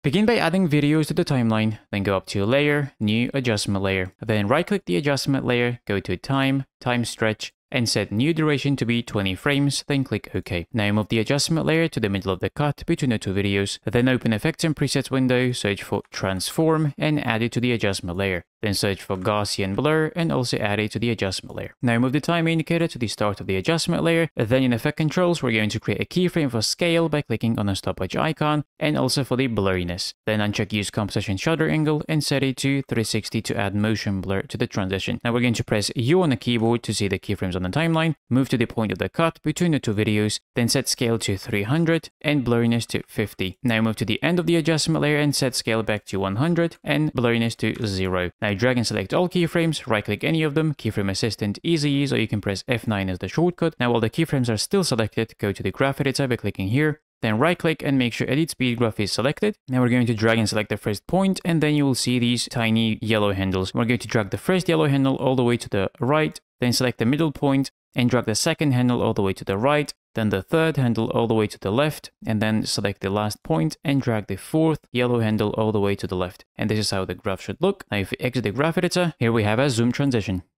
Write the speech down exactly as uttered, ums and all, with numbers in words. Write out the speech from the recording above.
Begin by adding videos to the timeline, then go up to Layer, New Adjustment Layer. Then right-click the adjustment layer, go to Time, Time Stretch, and set new duration to be twenty frames, then click OK. Now move the adjustment layer to the middle of the cut between the two videos, then open Effects and Presets window, search for Transform, and add it to the adjustment layer. Then search for Gaussian Blur and also add it to the adjustment layer. Now move the time indicator to the start of the adjustment layer. Then in Effect Controls, we're going to create a keyframe for scale by clicking on the stopwatch icon, and also for the blurriness. Then uncheck Use Composition Shutter Angle and set it to three sixty to add motion blur to the transition. Now we're going to press U on the keyboard to see the keyframes on the timeline, move to the point of the cut between the two videos, then set scale to three hundred and blurriness to fifty. Now move to the end of the adjustment layer and set scale back to one hundred and blurriness to zero. Now drag and select all keyframes, right click any of them, Keyframe Assistant Easy Ease, or you can press F nine as the shortcut. Now while the keyframes are still selected, go to the graph editor by clicking here. Then right click and make sure Edit Speed Graph is selected. Now we're going to drag and select the first point, and then you will see these tiny yellow handles. We're going to drag the first yellow handle all the way to the right, then select the middle point and drag the second handle all the way to the right, then the third handle all the way to the left, and then select the last point and drag the fourth yellow handle all the way to the left. And this is how the graph should look. Now if we exit the graph editor, here we have a zoom transition.